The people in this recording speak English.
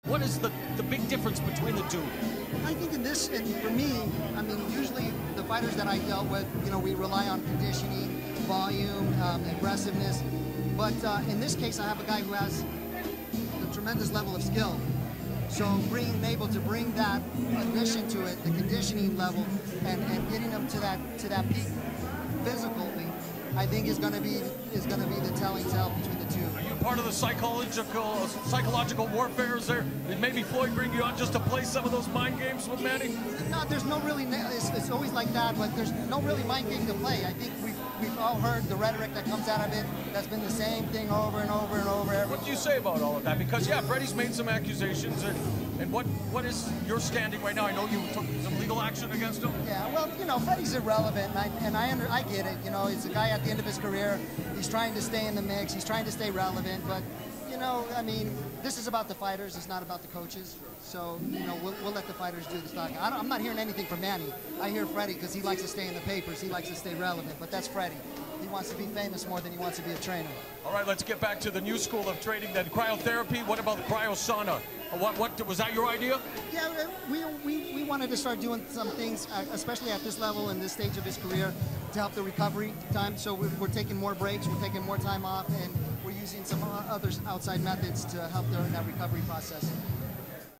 What is the big difference between the two? I think in this, and for me, I mean, usually the fighters that I dealt with, you know, we rely on conditioning, volume, aggressiveness. But in this case, I have a guy who has a tremendous level of skill. So being able to bring that addition to it, the conditioning level, and getting them to that peak physically, I think is going to be the telling tale between the two. Are you part of the psychological warfare? Is there? Did maybe Floyd bring you on just to play some of those mind games with Manny? No, there's no really. It's always like that, but there's no really mind game to play. I think we've all heard the rhetoric that comes out of it. That's been the same thing over and over and over. What do you say about all of that? Because yeah, Freddie's made some accusations, and what is your standing right now? I know you took some legal action against him. Yeah, well, you know, Freddie's irrelevant, and I get it. You know, he's a guy at the end of his career. He's trying to stay in the mix. He's trying to stay relevant, but you know, I mean, this is about the fighters. It's not about the coaches. So, you know, we'll let the fighters do the talking. I'm not hearing anything from Manny. I hear Freddie because he likes to stay in the papers. He likes to stay relevant, but that's Freddie. He wants to be famous more than he wants to be a trainer. All right, let's get back to the new school of training then. Cryotherapy, what about the cryosauna? What was that your idea? Yeah, we wanted to start doing some things, especially at this level in this stage of his career, to help the recovery time. So we're taking more breaks, we're taking more time off, and we're using some other outside methods to help in that recovery process.